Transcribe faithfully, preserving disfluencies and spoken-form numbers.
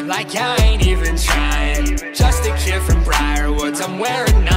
like I ain't even trying. Just a kid from Briarwoods, I'm wearing